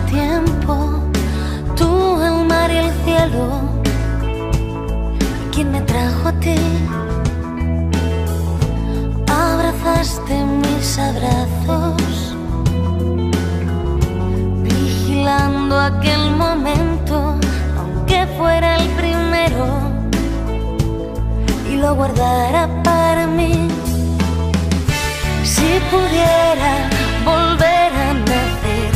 tiempo, tú, el mar y el cielo. ¿Quién me trajo a ti? Abrazaste mis abrazos, vigilando aquel momento, aunque fuera el primero, y lo guardara para mí. Si pudiera volver a nacer,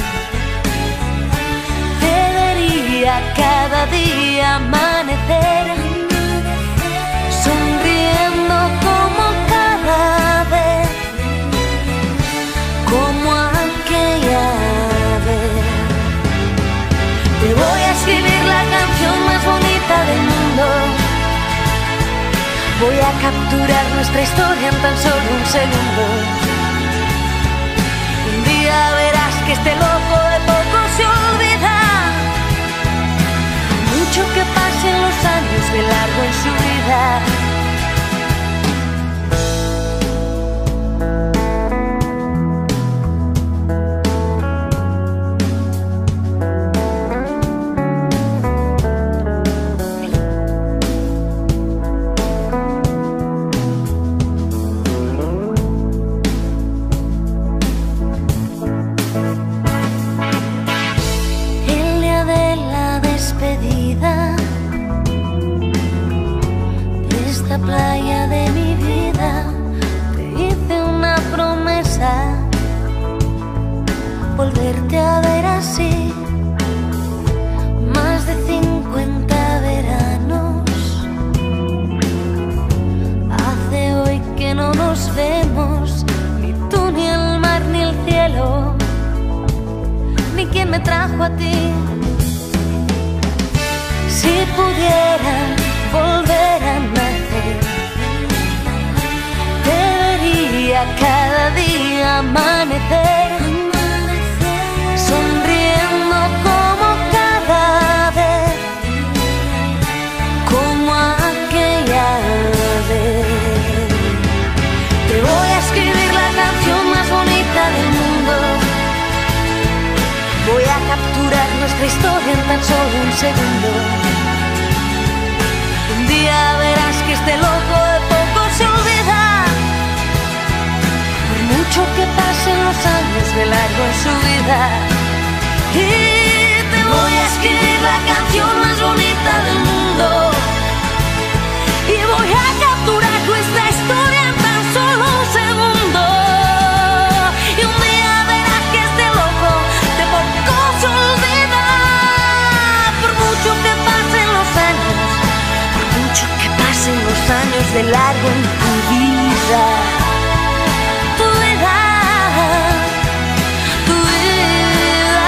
te vería cada día amanecer, sonriendo como cada vez, como aquella vez. Te voy a escribir la canción más bonita del mundo. Voy a capturar nuestra historia en tan solo un segundo. Un día verás que este loco de poco se olvida. Mucho que pasen los años de largo en su vida. Playa de mi vida, te hice una promesa, volverte a ver así. Más de 50 veranos hace hoy que no nos vemos, ni tú, ni el mar, ni el cielo, ni quien me trajo a ti. Si pudiera volver a nacer, te vería cada día amanecer, sonriendo como cada vez, como aquella vez. Te voy a escribir la canción más bonita del mundo. Voy a capturar nuestra historia en tan solo un segundo. Un día verás que este loco de poco se olvida, por mucho que pasen los años de largo en su vida. Y te voy a escribir la canción más bonita del mundo, y voy a capturar nuestra historia en tan solo un segundo. Y un día verás que este loco de poco se olvida, por mucho que pasen los años, los años de largo en tu vida, tu vida, tu vida.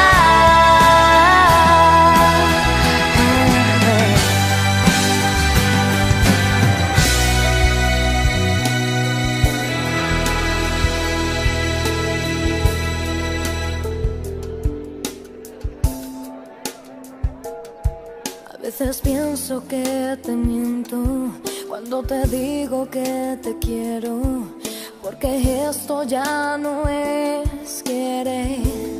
A veces pienso que te miento cuando te digo que te quiero, porque esto ya no es querer.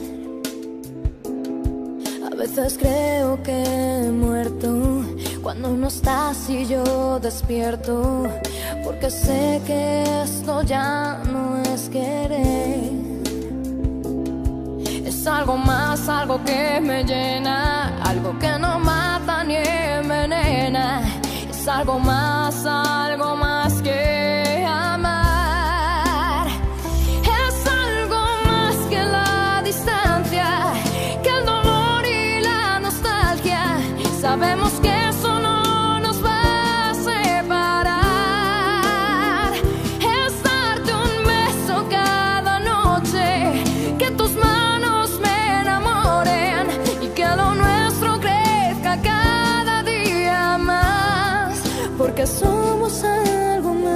A veces creo que he muerto cuando no estás y yo despierto, porque sé que esto ya no es querer. Es algo más, algo que me llena, algo que no mata ni envenena. Es algo más que amar. Es algo más que la distancia, que el dolor y la nostalgia. Sabemos que eso no nos va a separar. Es darte un beso cada noche, que tus manos me enamoren y que lo nuestro crezca cada día más, porque somos algo más.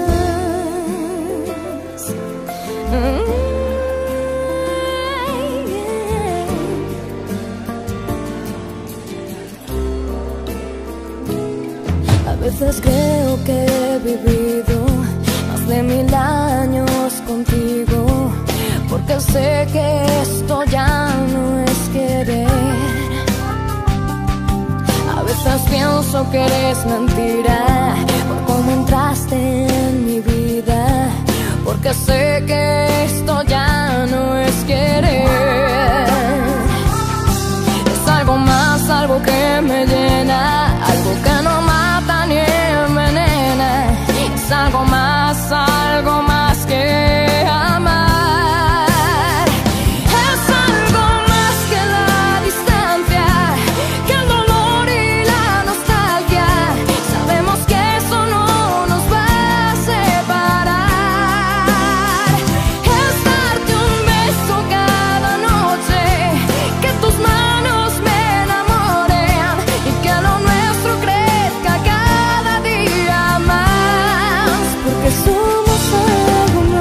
A veces creo que he vivido más de 1000 años contigo, porque sé que esto ya no es querer. veces pienso que eres mentira por cómo entraste en mi vida, porque sé que esto ya no es querer. Es algo más, algo que me llena, algo que no mata ni envenena. Es algo más que amar. Es algo más que la distancia, que el dolor y la nostalgia. Sabemos que eso no nos va a separar. Es darte un beso cada noche, que tus manos me enamoren y que lo nuestro crezca cada día más, porque somos algo más.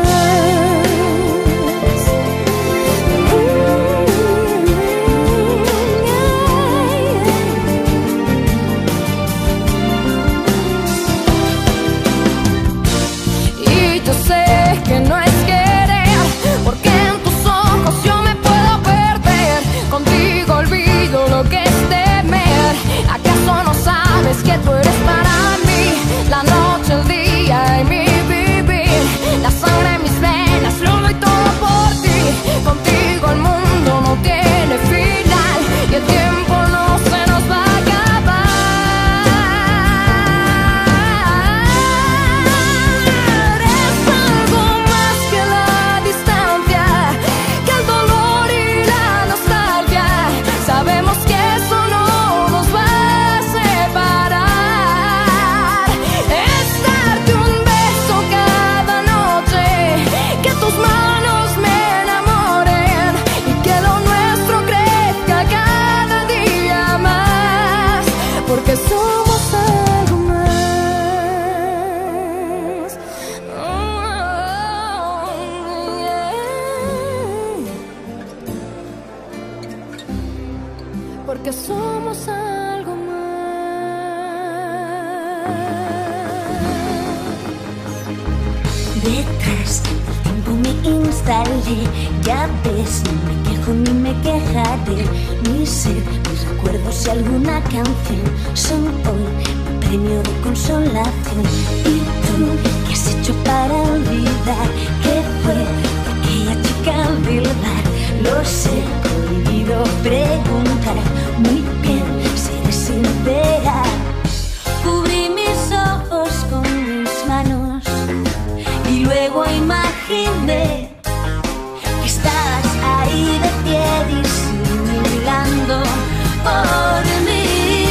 Y yo sé que no es querer, porque en tus ojos yo me puedo perder. Contigo olvido lo que es temer. ¿Acaso no sabes que tú eres para mí la noche, el día y mi vivir? La sangre en mis venas, lo doy todo por ti. Contigo el mundo no tiene final y el tiempo no se nos va a acabar. Es algo más que la distancia, que el dolor y la nostalgia. Sabemos que eso no nos va a separar. Es darte un beso cada noche, que tus manos me enamoren y que lo nuestro crezca cada día más, porque somos algo más. Porque somos algo más. Detrás del tiempo me instalé, ya ves, no me quejo ni me quejaré. Mi ser, mis recuerdos y alguna canción son hoy mi premio de consolación. ¿Y tú qué has hecho para olvidar que fue aquella chica del bar? Lo sé, prohibido preguntar. Muy bien, seré sincera. Cubrí mis ojos con mis manos y luego imaginé que estabas ahí de pie disimulando por mí.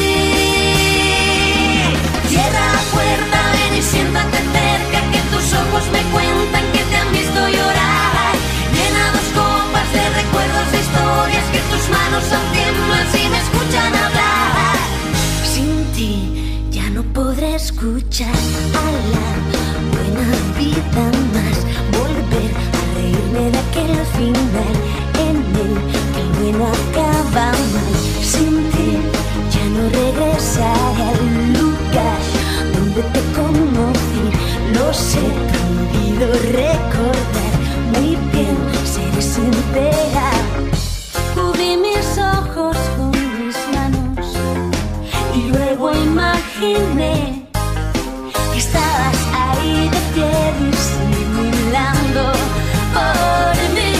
Cierra la puerta, ven y siéntate cerca, que tus ojos me cuentan que te han visto llorar. Llena dos copas de recuerdos, de historias, que tus manos aún tiemblan si me escuchan hablar. Sin ti ya no podré escuchar a la buena vida más, volver a reírme de aquel final en el que el bueno acaba mal. Sin ti ya no regresaré al lugar donde te conocí. Lo sé, prohibido recordar. Muy bien, seré sincera. Cubrí mis ojos con mis manos y luego imaginé que estabas ahí de pie disimulando por mí.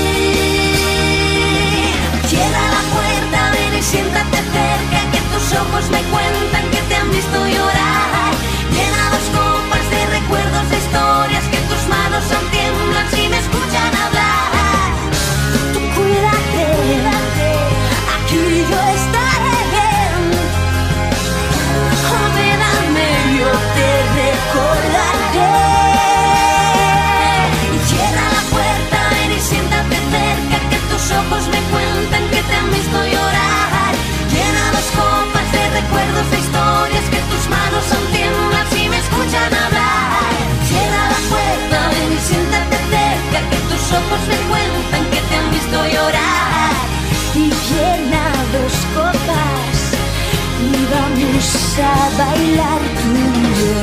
Cierra la puerta, ven y siéntate cerca, que tus ojos me cuentan que te han visto llorar. Llena dos copas de recuerdos, de historias, que tus manos aún tiemblan si me escuchan hablar. Tú cuídate, aquí yo estaré bien. Olvídame, yo te recordaré. Y cierra la puerta, ven y siéntate cerca, que tus ojos me cuentan que te han visto llorar. Llena dos copas de recuerdos, de historias, que tus manos aún tiemblan si me escuchan hablar. Cierra la puerta, ven y siéntate cerca, que tus ojos me cuentan que te han visto llorar. Y llena dos copas y vamos a bailar tú y yo.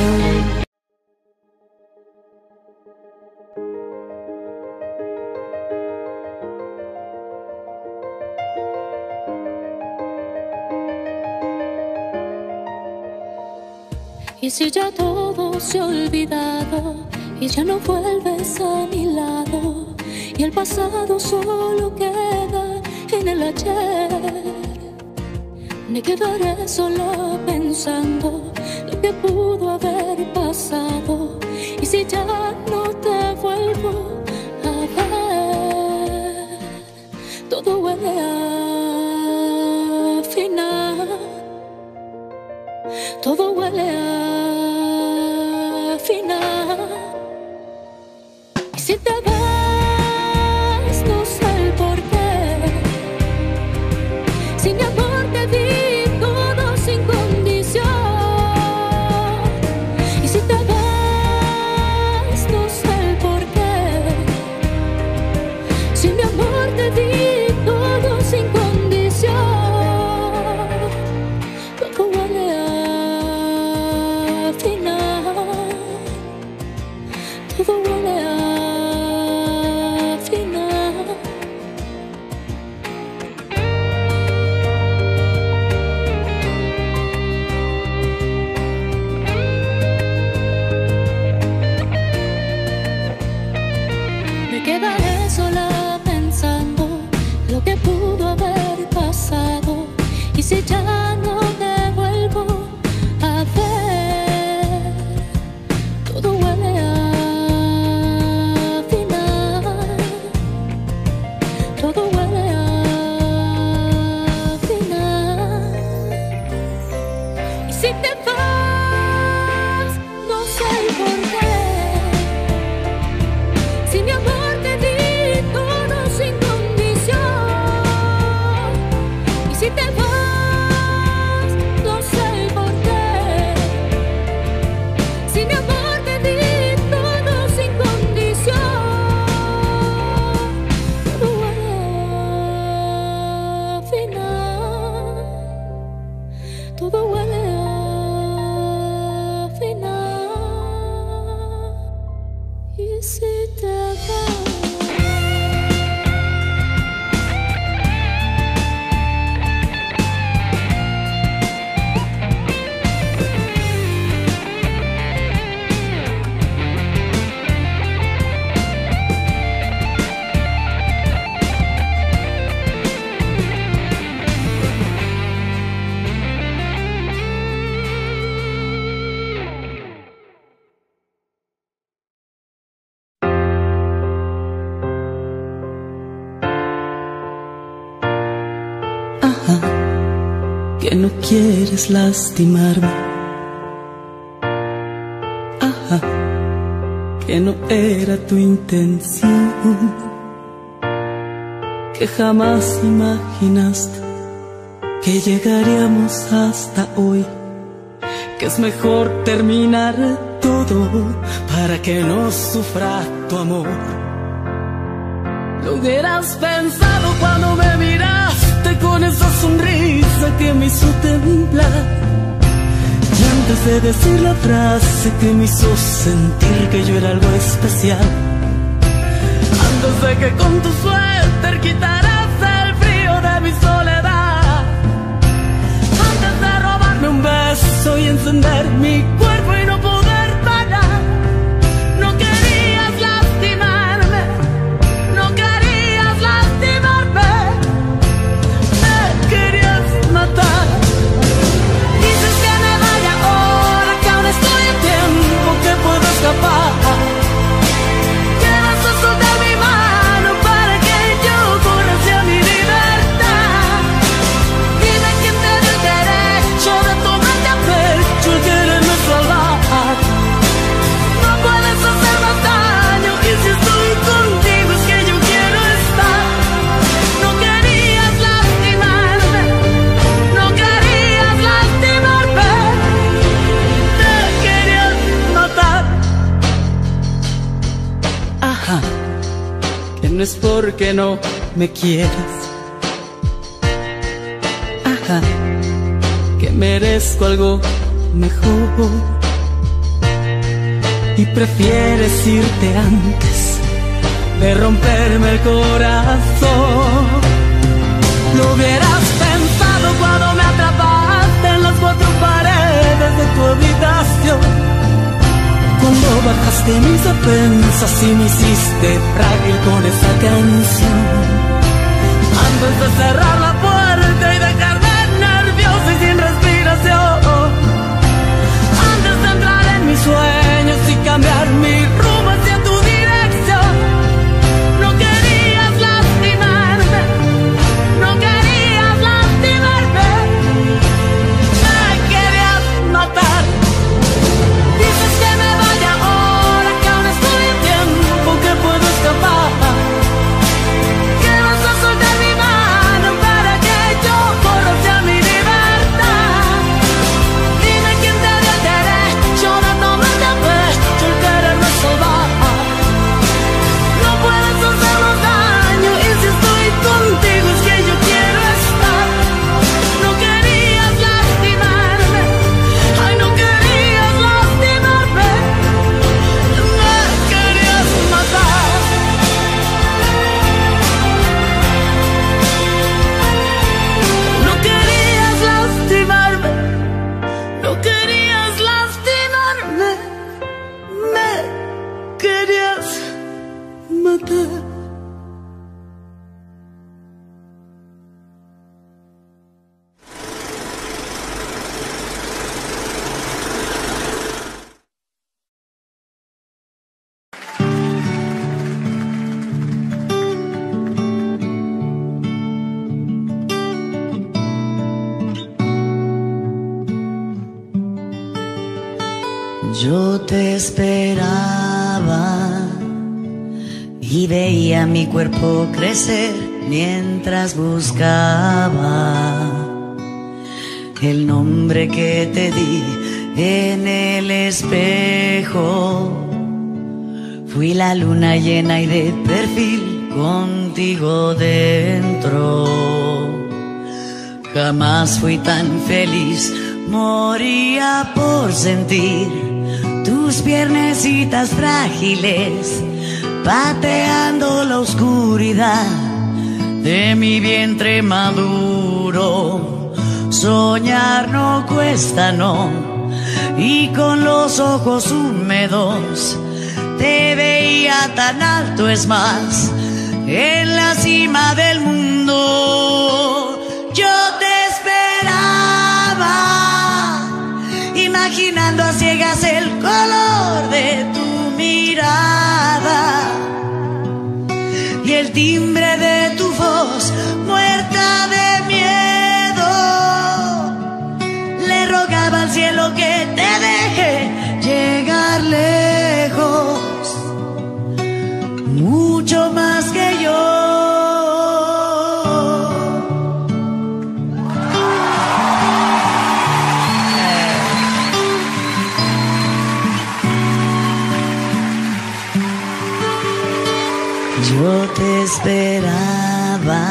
Y si ya todo se ha olvidado y ya no vuelves a mi lado, y el pasado solo queda en el ayer, me quedaré sola pensando lo que pudo haber pasado. Y si ya no te vuelvo a ver, todo huele a final, todo huele a final. Y si te vas, no sé el por qué. Si mi amor te di todo sin condición. Y si te vas, no sé el por qué. Si mi amor te di todo sin condición. Todo huele a final, todo huele a final. Me quedaré sola pensando lo que pudo haber pasado. Y si ya no te vuelvo a ver, todo huele a final, todo huele a final. Y si te vas, no sé el por qué. Si mi amor te di todo sin condición. Y si te vas, no sé el por qué. Si mi amor te di todo sin condición. Todo huele a final, todo huele a final. Y si te vas. Que no quieres lastimarme. Ajá, que no era tu intención, que jamás imaginaste que llegaríamos hasta hoy, que es mejor terminar todo para que no sufra tu amor. Lo hubieras pensado cuando me miraste con esa sonrisa que me hizo temblar, y antes de decir la frase que me hizo sentir que yo era algo especial, antes de que con tu suéter quitaras el frío de mi soledad, antes de robarme un beso y encender mi cuerpo y no poder parar. No querías lastimarme, no querías lastimarme, me querías matar. Dices que me vaya ahora, que aún estoy en tiempo, que puedo escapar. Que vas a soltar mi mano para que yo corra hacia mi libertad. Dime quién te dio el derecho de tomarte a pecho y quererme salvar. No puedes hacer más daño, y si estoy contigo es que yo quiero estar. No querías lastimarme, no querías lastimarme, te querías matar. Ajá, que no es porque no me quieras. Ajá, que merezco algo mejor y prefieres irte antes de romperme el corazón. Lo hubieras pensado cuando me atrapaste en las cuatro paredes de tu habitación, bajaste mis defensas y me hiciste frágil con esa canción. Antes de cerrar la puerta y dejarme nervioso y sin respiración, antes de entrar en mis sueños y cambiar mi rumbo hacia tu dirección, no querías lastimarme, no querías lastimarme, me querías matar. Dices que me vaya ahora, que aún estoy en tiempo, que puedo escapar, que vas a soltar mi mano para que yo corra hacia mi libertad. Dime quién te dio el derecho de tomarte a pecho el quererme salvar. No puedes hacernos daño y si estoy contigo es que yo quiero estar. No querías lastimarme, ay, no querías lastimarme, me querías matar. No querías lastimarme, no querías lastimarme, me querías matar. Yo te esperaba y veía mi cuerpo crecer mientras buscaba el nombre que te di en el espejo. Fui la luna llena y de perfil contigo dentro. Jamás fui tan feliz, moría por sentir tus piernecitas frágiles pateando la oscuridad de mi vientre maduro. Soñar no cuesta, no, y con los ojos húmedos te veía tan alto, es más, en la cima del mundo. Yo te esperaba, imaginando a ciegas el color de tu mirada y el timbre de tu voz, muerta de miedo. Le rogaba al cielo que te deje llegar lejos, mucho más que yo. Yo te esperaba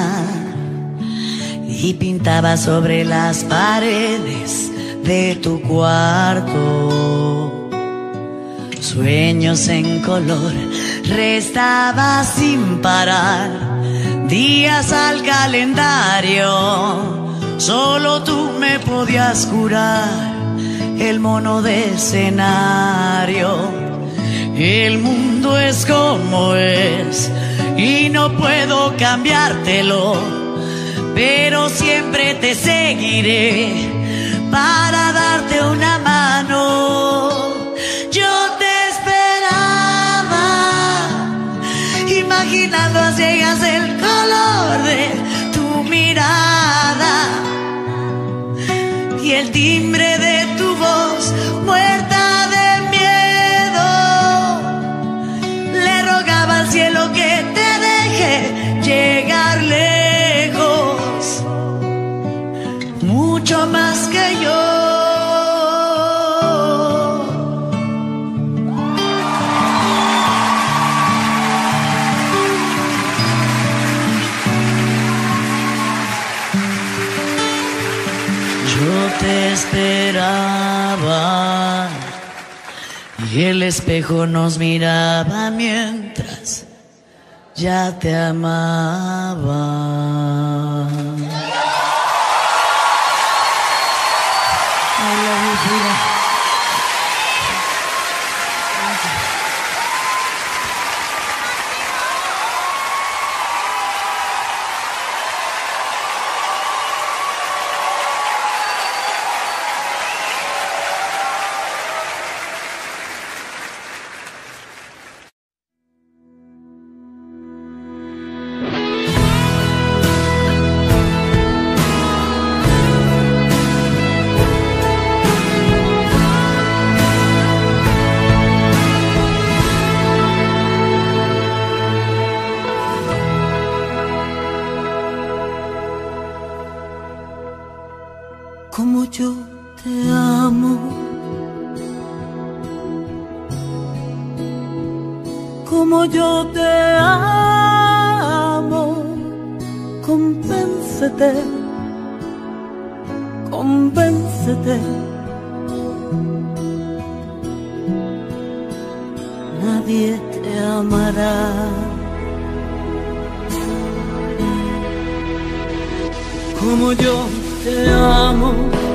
y pintaba sobre las paredes de tu cuarto sueños en color, restaba sin parar días al calendario. Solo tú me podías curar el mono de escenario. El mundo es como es y no puedo cambiártelo, pero siempre te seguiré para darte una mano. Yo te esperaba, imaginando a ciegas el color de tu mirada y el timbre de tu voz, muerta de miedo. Le rogaba al cielo que te deje llegar lejos, mucho más que yo. Yo te esperaba y el espejo nos miraba mientras ya te amaba. I love you, Frida. como yo te amo, como yo te amo. Convéncete, convéncete. Nadie te amará como yo te amo,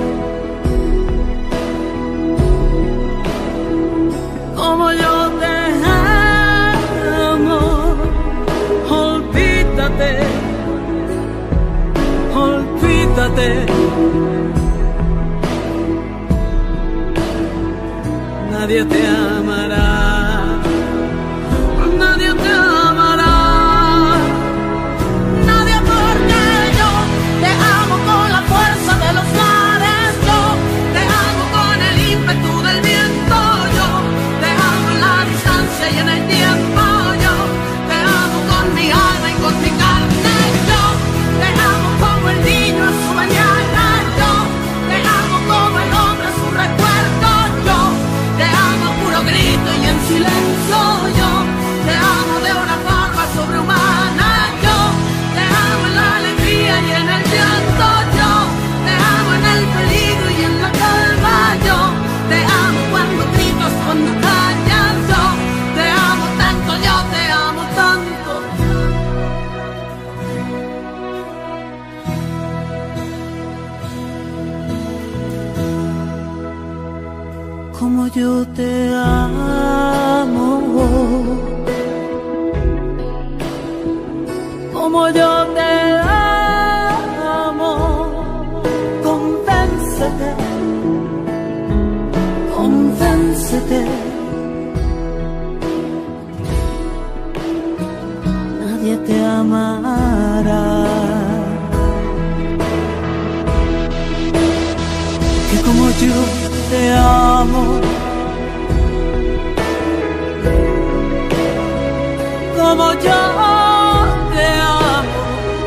como yo te amo. Olvídate, olvídate. Nadie te amará, nadie te amará, nadie, porque yo te amo con la fuerza de los mares, yo te amo con el ímpetu del viento, yo te amo en la distancia y en el tiempo, yo te amo con mi alma y con mi carne, yo te amo como el niño en su mañana, yo te amo como el hombre en su recuerdo, yo te amo a puro grito y en silencio, yo te amo de una forma sobrehumana, yo te amo en la alegría y en el llanto, yo te amo en el peligro y en la calma, yo te amo cuando gritas, cuando callas, yo te amo tanto, yo te amo tanto. Como yo te amo, como yo te amo. Convéncete, convéncete. Nadie te amará. Que como yo te amo, como yo te amo.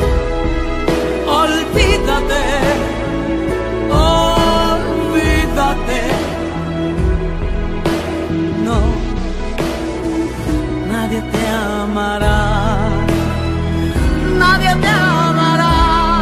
Olvídate, olvídate. No, nadie te amará, nadie te amará.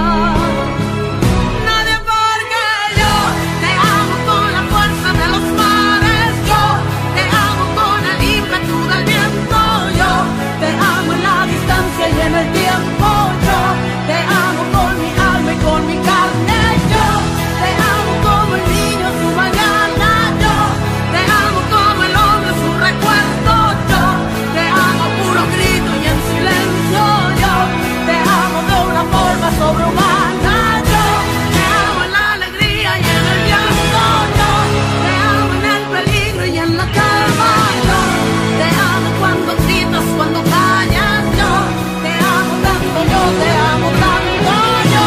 Nadie, porque yo te amo con la fuerza de los mares, yo te amo con el ímpetu del viento, yo te amo en la distancia y en el tiempo, yo te amo con mi alma y con mi carne, yo te amo como el niño en su mañana, yo te amo como el hombre en su recuerdo, yo te amo a puro grito y en silencio, yo te amo de una forma sobrehumana, yo te amo en la alegría y en el llanto, yo te amo en el peligro y en la calma, yo te amo cuando gritas, cuando callas, yo te amo tanto, yo te amo tanto, yo.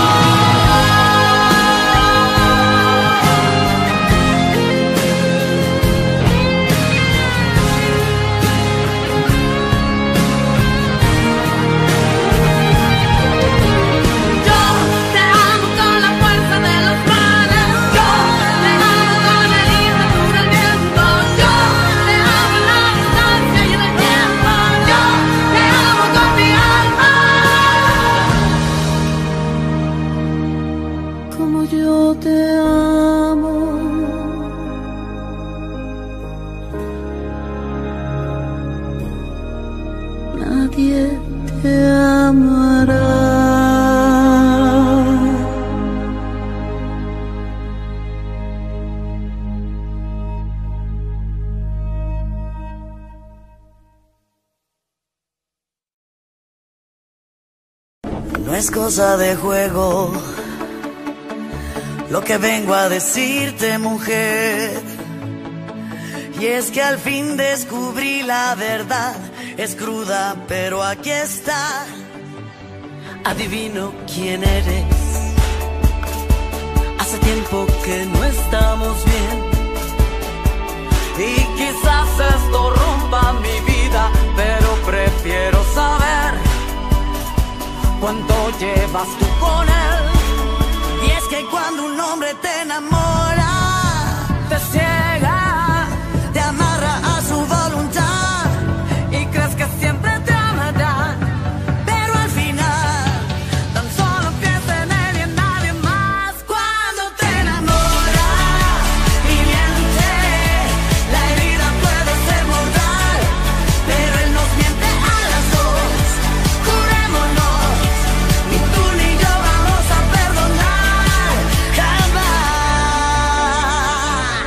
Yo te amo con la fuerza de los mares, yo te amo con el ímpetu del viento, yo te amo en la distancia y en el tiempo, yo te amo con mi alma, como yo te amo. Nadie te amará. No es cosa de juego lo que vengo a decirte, mujer. Y es que al fin descubrí la verdad. Es cruda, pero aquí está. Adivino quién eres. Hace tiempo que no estamos bien. Y quizás esto rompa mi vida, pero prefiero saber cuánto llevas tú con él. Y es que cuando un hombre te enamora, te ciega, te amarra a su voluntad y crees que siempre te amará, pero al final tan solo piensa en él y en nadie más. cuando te enamora y miente, la herida puede ser mortal, pero él nos miente a las dos. Jurémonos, ni tú ni yo vamos a perdonar jamás.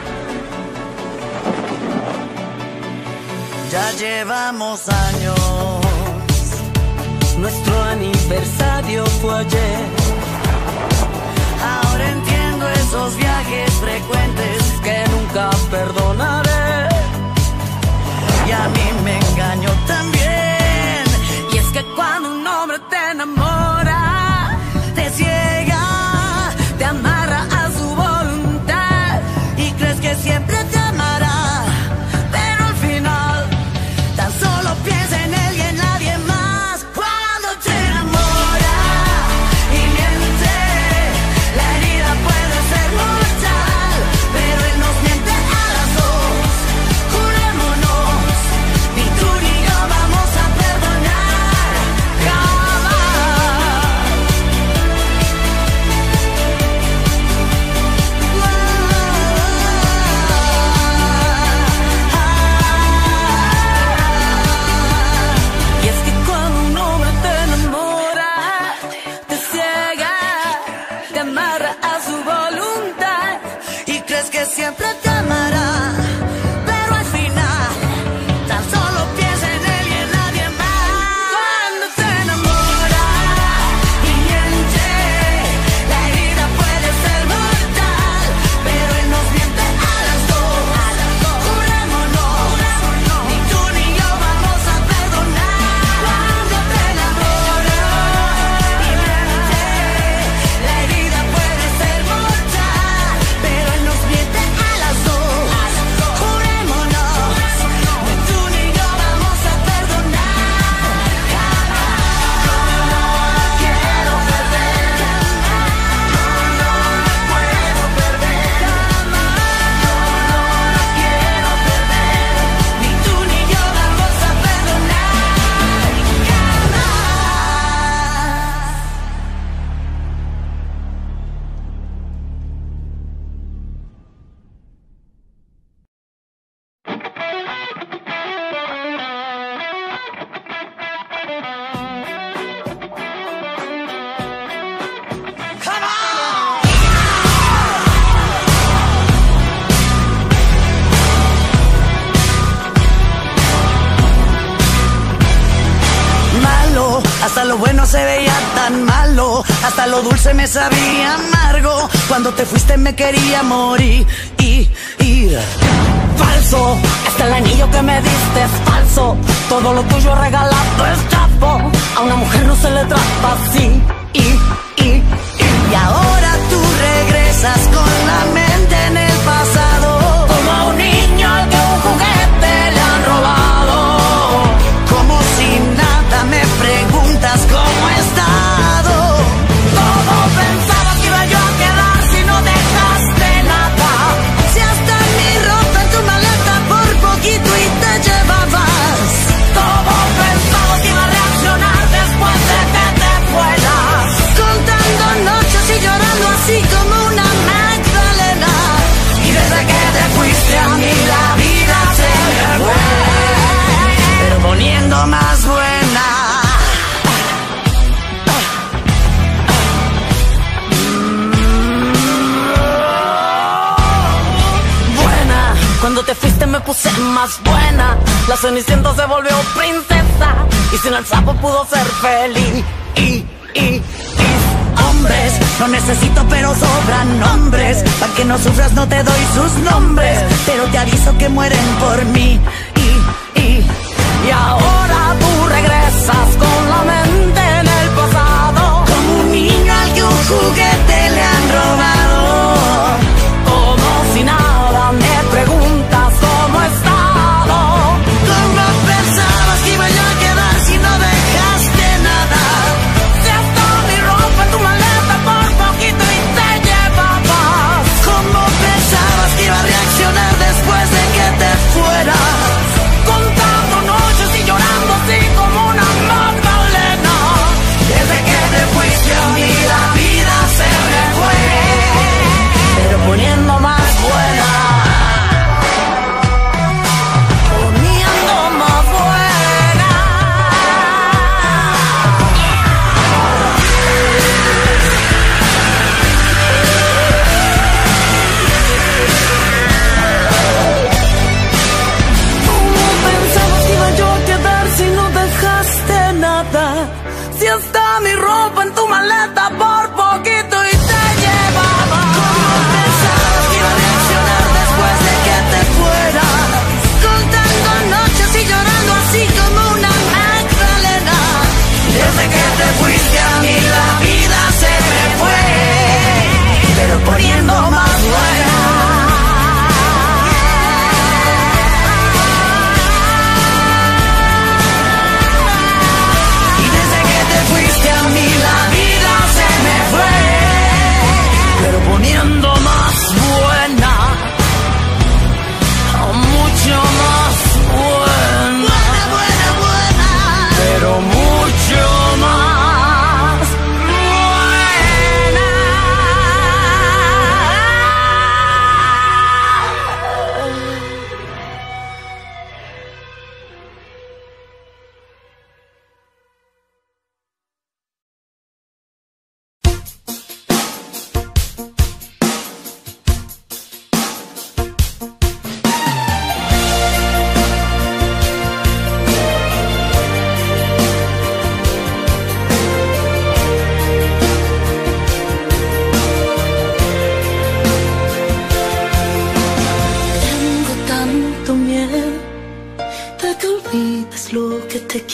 Ya llevamos años, Nuestro aniversario fue ayer. ahora entiendo esos viajes frecuentes Que nunca perdonaré. y a mí me engañó también. Y es que cuando un hombre te enamora, Te ciega, te amarra a su voluntad y crees que siempre te amará, pero al final tan solo piensa en él y en nadie más. Cuando te enamora y miente, la herida puede ser mortal, pero él nos miente a las dos. Jurémonos, ni tú ni yo vamos a perdonar jamás. Y es que cuando un hombre te enamora, te ciega, te amarra a su voluntad Y crees que siempre te amará, pero al final tan solo piensa en él y en nadie más. Cuando te enamora y miente, la herida puede ser mortal, pero él nos miente a las dos. Jurémonos, ni tú ni yo vamos a perdonar. Cuando te enamora y miente, la herida puede ser mortal, pero él nos miente a las dos. Jurémonos, ni tú ni yo vamos a perdonar jamás. Quiero perder, no puedo perder jamás. Quiero perder, ni tú ni yo vamos a perdonar jamás. Malo, hasta lo bueno se veía tan malo, hasta lo dulce me sabía amargo. Cuando te fuiste me quería morir. falso, hasta el anillo que me diste es falso. Todo lo tuyo regalado es trapo. A una mujer no se le trata así. Y ahora tú regresas con la mente en el pasado, Como a un niño al que un juguete le han robado. como si nada me preguntas cómo he estado. Todo pensaba que iba yo a quedar si no dejaste nada. Si hasta mi ropa en tu maleta por poquito y te llevabas. Todo pensaba que iba a reaccionar después de que te fueras. Contando noches y llorando así como una Magdalena. Y desde que te fuiste a mí la vida se me fue, pero poniendo más buena. buena. Cuando te fuiste me puse más buena. La Cenicienta se volvió princesa y sin el sapo pudo ser feliz. Hombres, no necesito pero sobran nombres. Pa' que no sufras no te doy sus nombres, pero te aviso que mueren por mí. Y ahora tú regresas con la mente en el pasado. Como un niño al que un juguete le han robado. Como si nada me preguntas cómo he estado. ¿Cómo pensabas que iba yo a quedar si no dejaste nada? Si hasta mi ropa en tu maleta por poquito y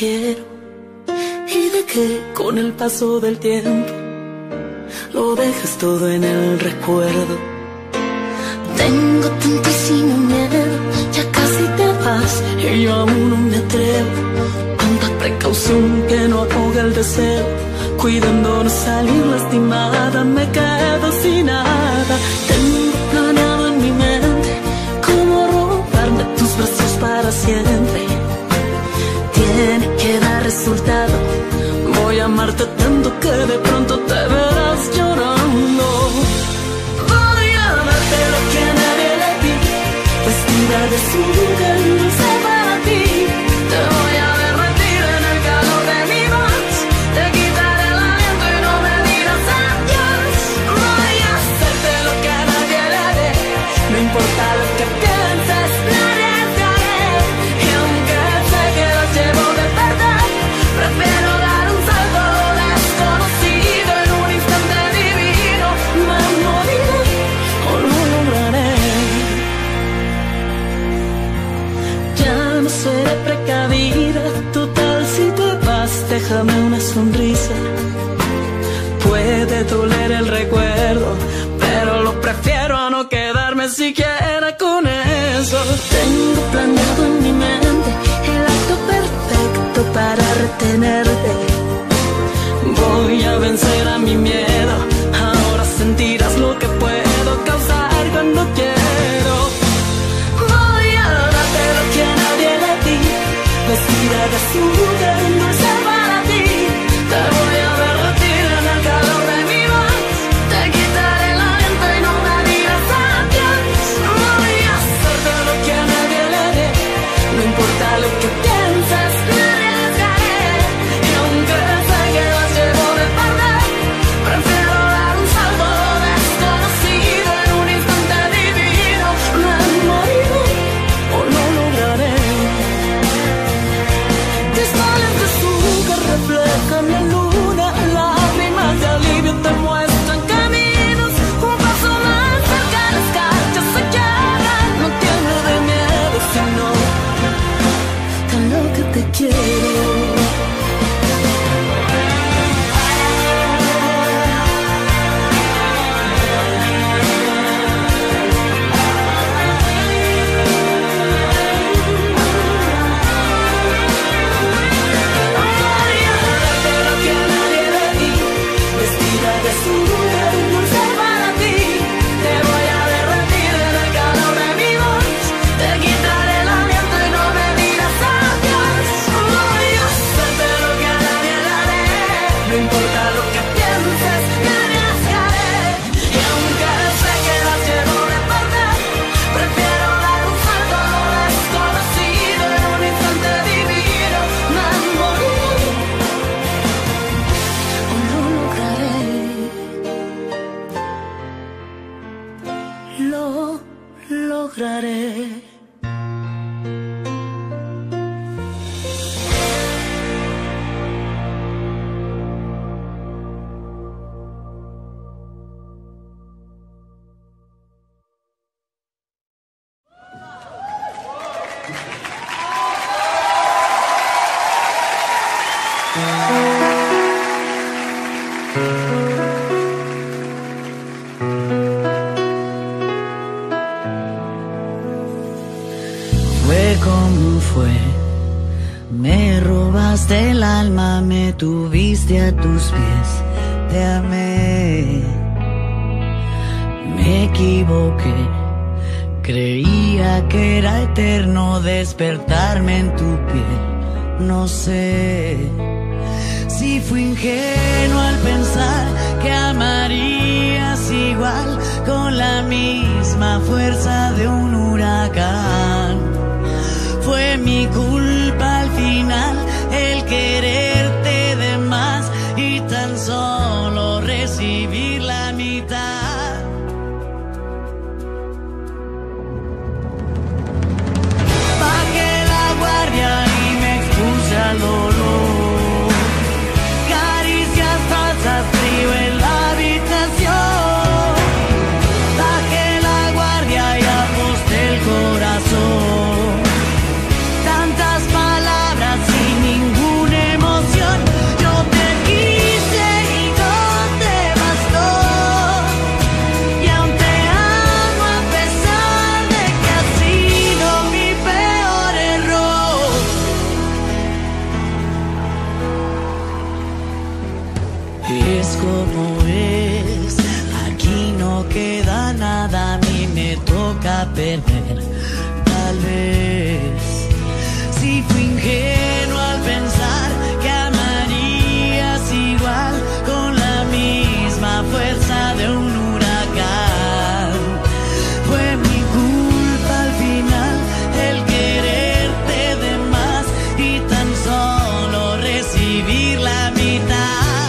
quiero y de que con el paso del tiempo lo dejas todo en el recuerdo. Tengo tantísimo miedo, ya casi te vas y yo aún no me atrevo. Tanta precaución que no ahoga el deseo, cuidando no salir lastimada, me quedo sin nada. Tengo planeado en mi mente cómo robarme tus brazos para siempre. Tiene que dar resultado, voy a amarte tanto que de pronto te verás llorando. Voy a darte lo que nadie le di, vestida de azul que dulce para ti. Te voy a derretir en el calor de mi voz, te quitaré el aliento y no me dirás adiós. Voy a hacerte lo que nadie le dé, no importa lo que pienses, me arriesgaré. Y aunque sé que las llevo de perder, prefiero dar un salto desconocido en un instante divino. Me moriré o lo lograré. Ya no seré precavida, total si te vas déjame una sonrisa. Puede doler el recuerdo, pero lo prefiero a no quedarme siquiera con eso. Tengo planeado en mi mente el acto perfecto para retenerte. Voy a vencer a mi miedo, ahora sentirás lo que puedo causar cuando quiero. Voy a darte lo que nadie le di, vestida de azúcar dulce para ti. Te voy a derretir en el calor de mi voz, te quitaré el aliento y no me dirás adiós. Voy a hacerte lo que nadie le dé, no importa lo que pienses, me arriesgaré. Y aunque sé que las llevo de perder, prefiero dar un salto desconocido en un instante divino. Me moriré o lo lograré. Cristales de azúcar reflejan la luna, lágrimas de alivio te muestran caminos. Un paso más cerca, las canchas se quiebran. No tiene de miedo, sino tan lo que te quiero. Voy a darte lo que nadie le di, vestida de azúcar dulce para ti. Te voy a derretir en el calor de mi voz, te quitaré el aliento y no me dirás adiós. Voy a hacerte lo que a nadie le haré, no importa lo que pienses, me arriesgaré. Y aunque sé que las llevo de perder, prefiero dar un salto desconocido en un instante divino. Me moriré o lo lograré. Lo lograré. Fue como fue, me robaste el alma, me tuviste a tus pies, te amé. Me equivoqué, creía que era eterno despertarme en tu piel. No sé si fui ingenuo al pensar que amarías igual, con la misma fuerza de un huracán. Fue mi culpa al final el quererte de más y tan solo recibir la mitad. Bajé la guardia y me expuse al dolor. Caricias falsas, frío en la habitación. Bajé la guardia y aposté el corazón. Tantas palabras sin ningún que es como es. Aquí no queda nada, a mí me toca perder. Tal vez si fui ingenuo al pensar que amarías igual, con la misma fuerza de un huracán. Fue mi culpa al final el quererte de más y tan solo recibir la mitad.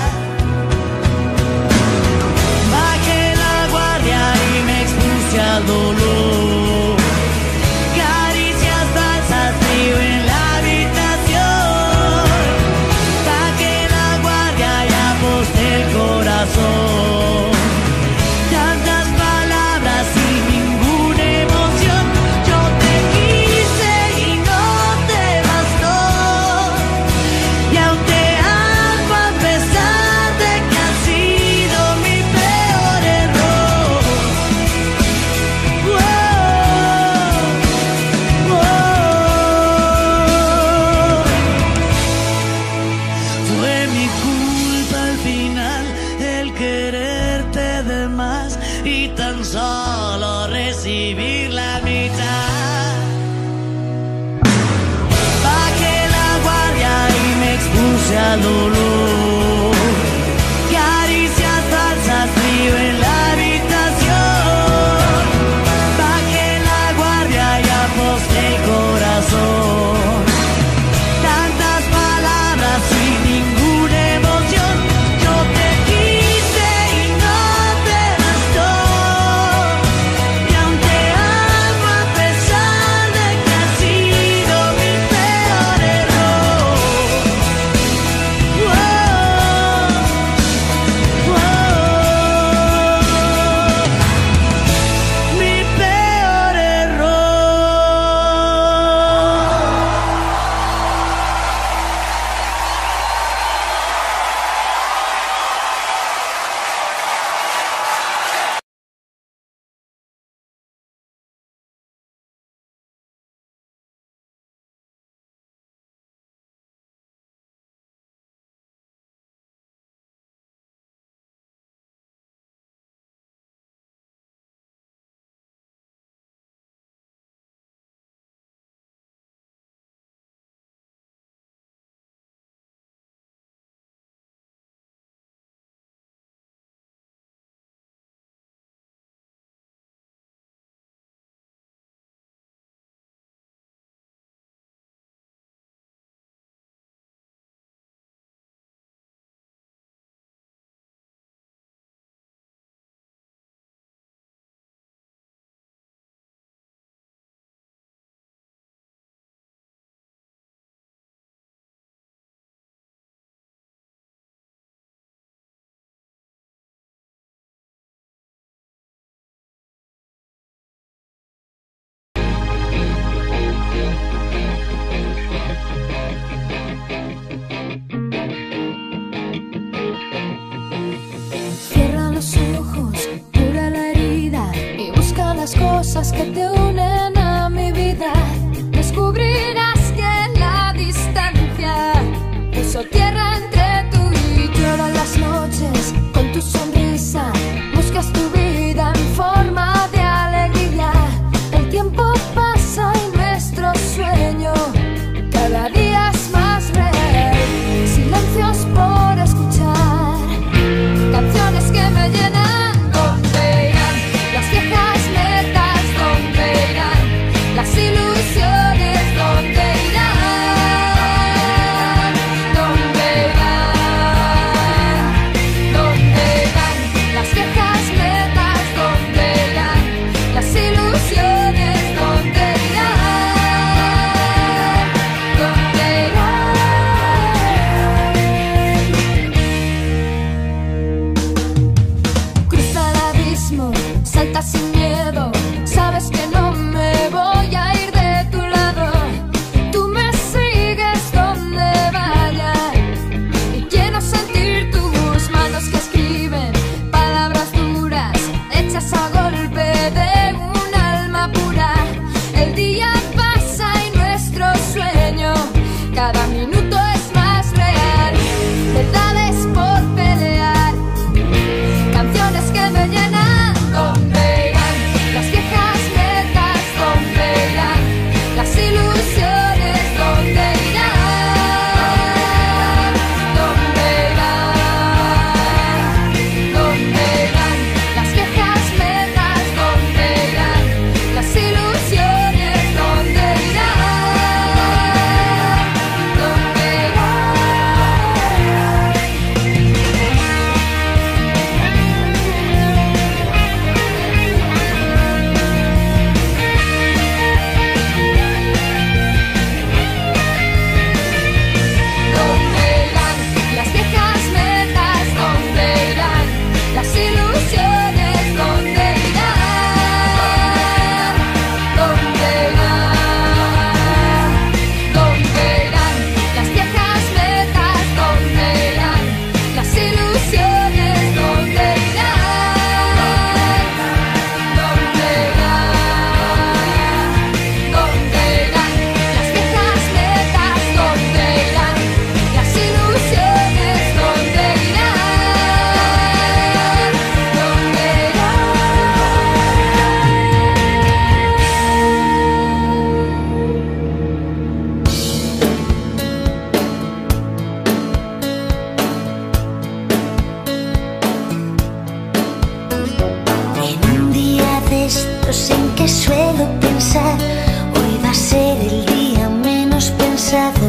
Bajé la guardia y me expuse al dolor. Caricias falsas, frío en la habitación. Bajé la guardia y aposté el corazón. Tantas palabras sin ninguna emoción. Yo te quise y no te bastó. Y aún te amo a pesar de que ha sido mi peor error. Fue mi culpa al final el quererte de más y tan solo recibir la mitad. Bajé la guardia y me expuse al dolor. Caricias falsas, frío en la habitación. Bajé la guardia y aposté el corazón. Tantas palabras sin ninguna emoción. Yo te quise y no te bastó. Y aún te amo a pesar de que ha sido mi peor error. Mi peor error. Cierra los ojos, cura la herida y busca las cosas que te unen a mi vida. Descubrirás que la distancia puso tierra entre tú y yo. En las noches, con tu sonrisa, buscas tu vida en forma de alegría. El tiempo pasa y nuestro sueño cada día es más real. Silencios por escuchar, canciones que me llenan. ¿Dónde irán las viejas metas? ¿Dónde irán las ilusiones? ¿Dónde irán? ¿Dónde irán? ¿Dónde irán las viejas metas? ¿Dónde irán las ilusiones? ¿Dónde irán? ¿Dónde irán? Cruza el abismo, salta sin miedo. Sabes que no me voy a ir de tu lado. Tú me sigues donde vaya y quiero sentir tus manos que escriben palabras duras hechas a golpe de un alma pura. El día pasa y nuestro sueño cada minuto es más real. Verdades por pelear. que suelo pensar, hoy va a ser el día menos pensado.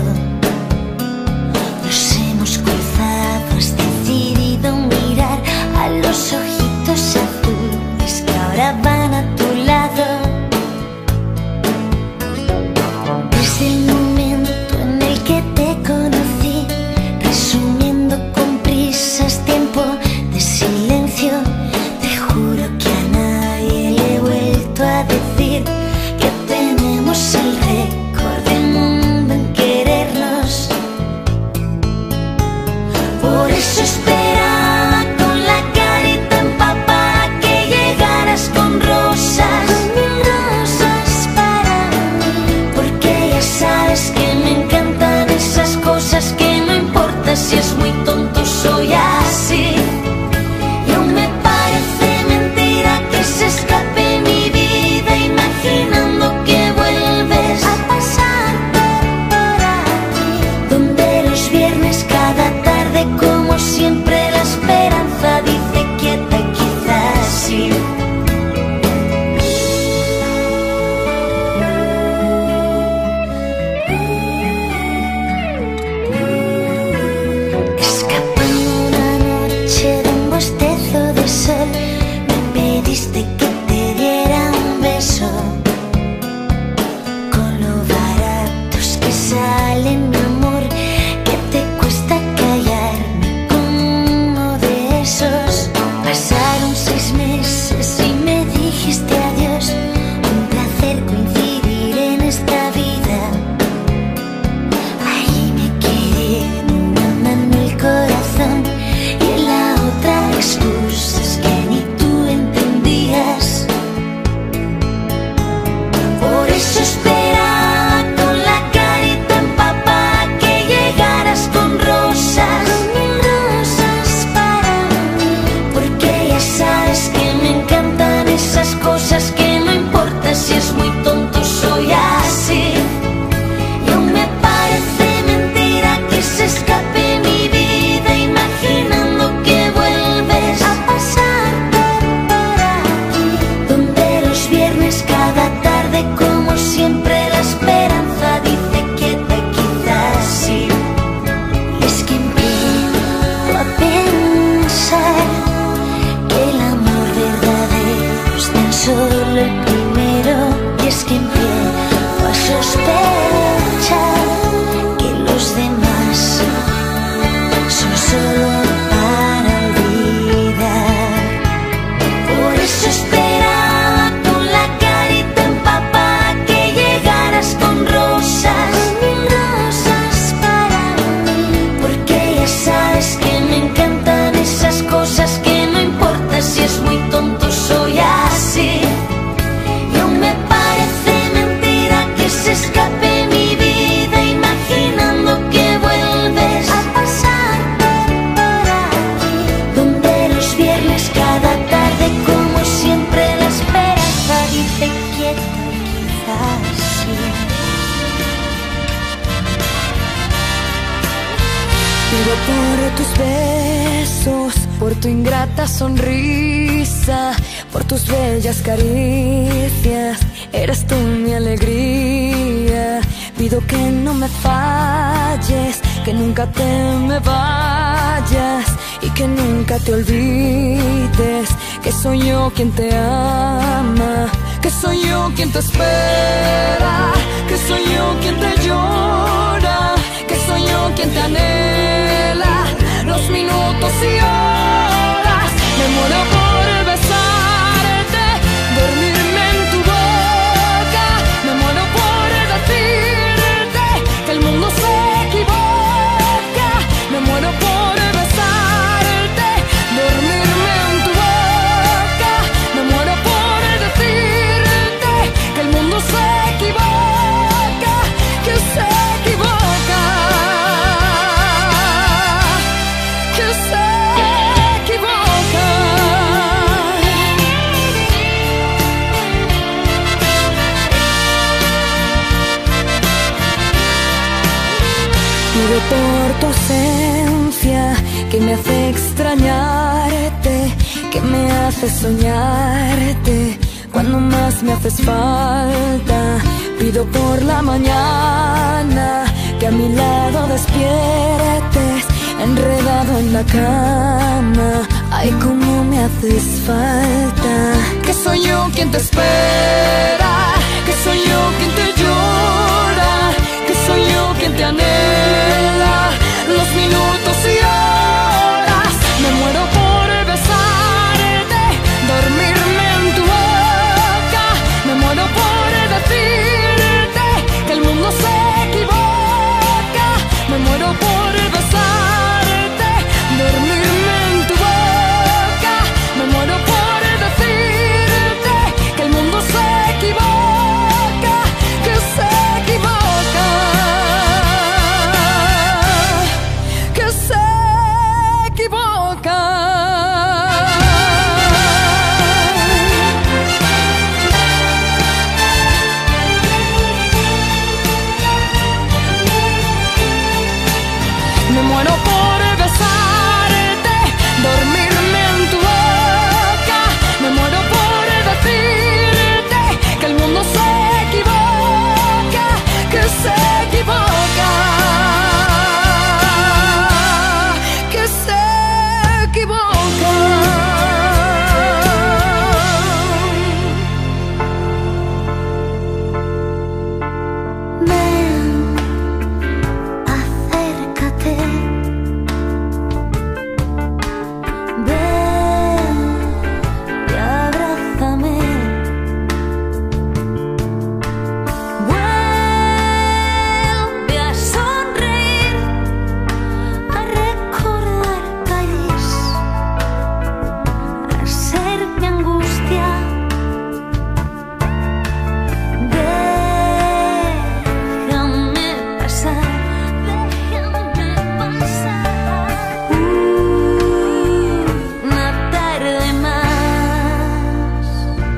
Nos hemos cruzado, has decidido mirar a los ojitos azules que ahora van a tu lado. Desde el momento en el que te conocí, resumiendo con prisas tiempo de silencio, te juro que a nadie le he vuelto a decir que tenemos el récord del mundo en querernos. Por eso esperaba con la carita empapada que llegaras con rosas, con mil rosas para mí, porque ya sabes que me encantan esas cosas que no importa si es muy tonto, soy así. Y aún me parece mentira que se escape mi vida imaginando que vuelves a pasar por aquí, donde los viernes cada tarde como siempre la esperanza dice quieta, quizás sí. Escapando una noche de un bostezo de sol, me pediste que te diera un beso. Con lo baratos que salen, mi amor, que te cuesta callarme como uno de esos. Pasaron 6 meses y me dijiste adiós. Un placer coincidir en esta vida. Ahí me quedé en una mano el corazón y en la otra excusas que ni tú entendías. Por eso esperaba con la carita empapada que llegaras con rosas, con mil rosas para mí, porque ya sabes que me encantan esas cosas que no importa si es muy tonto, soy así. Y aún me parece mentira que se escape mi vida imaginando que vuelves a pasar por aquí, donde los viernes cada tarde como siempre la esperanza dice quieta, quizás sí. Y es que empiezo a pensar que el amor verdadero es tan solo el primero. Y es que empiezo a sospechar que los demás son solo para olvidar. Por eso esperaba con la carita empapada que llegaras con rosas, con mil rosas para mí, porque ya sabes que me encantan esas cosas que no importa si es muy tonto, soy así. Y aún me parece mentira que se escape mi vida imaginando que vuelves a pasar por aquí, donde los viernes cada tarde como siempre la esperanza dice quieta, quizás sí. Pido por tus besos, por tu ingrata sonrisa, por tus bellas caricias, eres tú mi alegría. Pido que no me falles, que nunca te me vayas y que nunca te olvides que soy yo quien te ama, que soy yo quien te espera, que soy yo quien te llora, que soy yo quien te anhela los minutos y horas. Me muero por besarte, dormirme en tu boca. Me muero por decirte que el mundo se equivoca. Me muero por besarte, dormirme en tu boca. Me muero por decirte que el mundo se equivoca, que se equivoca, que se equivoca. Pido por tu ausencia, que me hace extrañarte, que me hace soñarte cuando más me haces falta. Pido por la mañana que a mi lado despiertes, enredado en la cama. Ay, cómo me haces falta. Que soy yo quien te espera, que soy yo quien te llora, que soy yo quien te anhela los minutos y horas. Me muero por besarte, dormirme en tu boca. Me muero por decirte que el mundo se equivoca. Me muero por besarte, dormirme en tu boca. Me muero por decirte que el mundo se equivoca, que se equivoca, que se equivoca. Me muero por besarte, dormirme en tu boca. Me muero por decirte que el mundo se equivoca, que se equivoca, que se equivoca. Ven, acércate. Ven y abrázame. Vuelve a sonreír, a recordar calles, a ser mi angustia. Déjame pasar, déjame pasar una tarde más.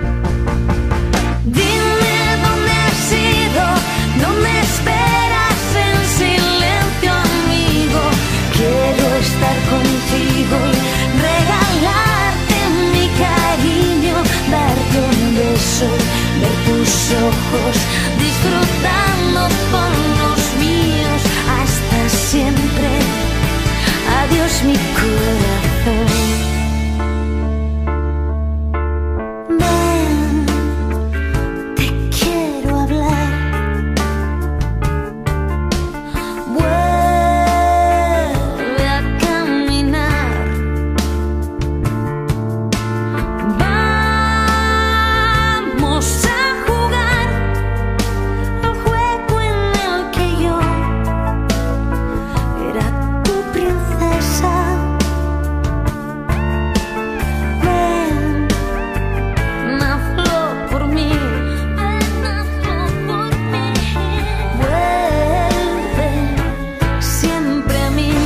Dime dónde has ido, dónde esperas en silencio, amigo. Quiero estar contigo y regalarte mi cariño, darte un beso, ver tus ojos, disfrutando con los míos hasta siempre. Adiós, mi corazón. Ven, te quiero hablar. Vuelve a caminar. Vamos a jugar al juego en el que yo era tu princesa. Ven, hazlo por mí. Ven, hazlo por mí. Vuelve siempre a mí.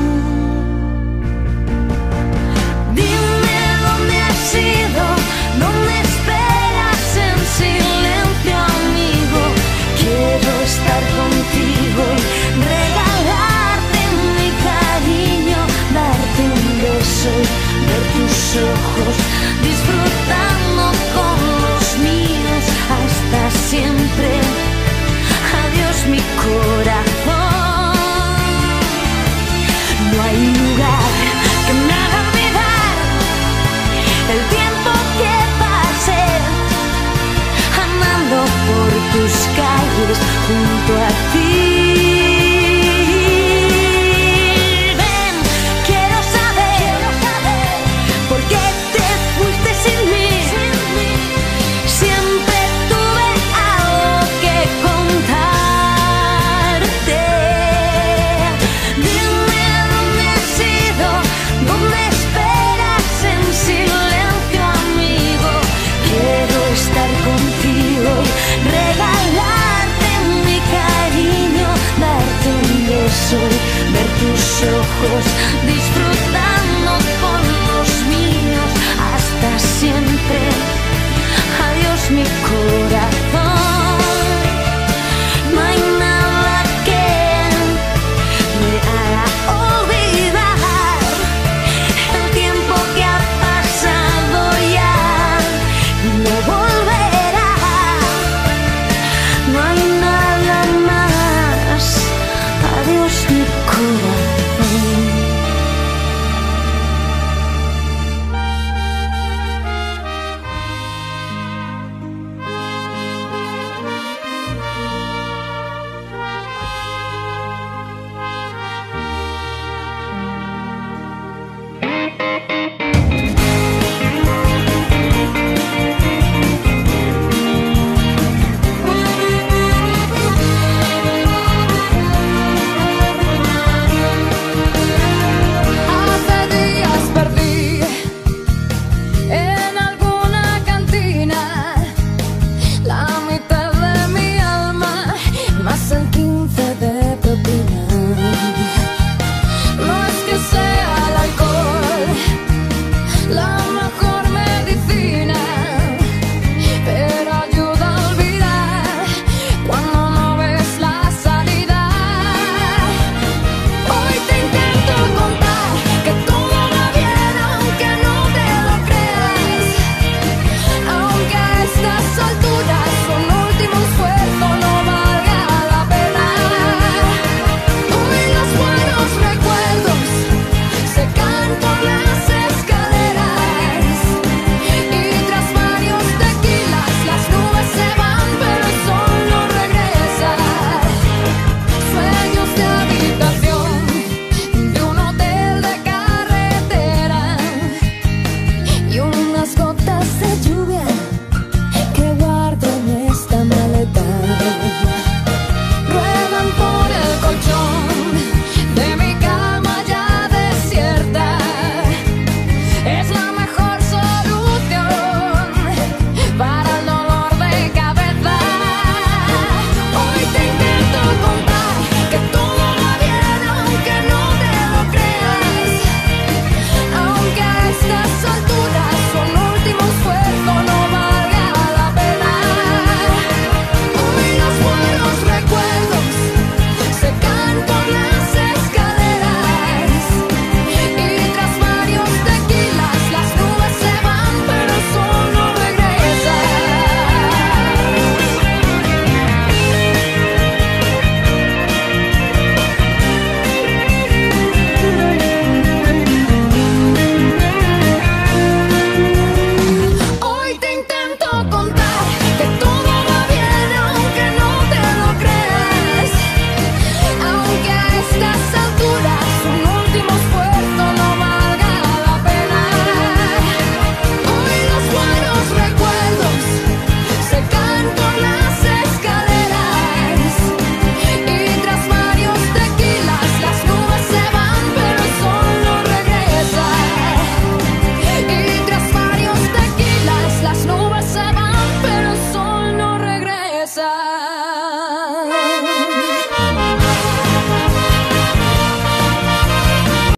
Dime dónde has ido, dónde esperas en silencio, amigo. Quiero estar contigo y regalarte mi cariño, darte un beso, ver tus ojos, disfrutando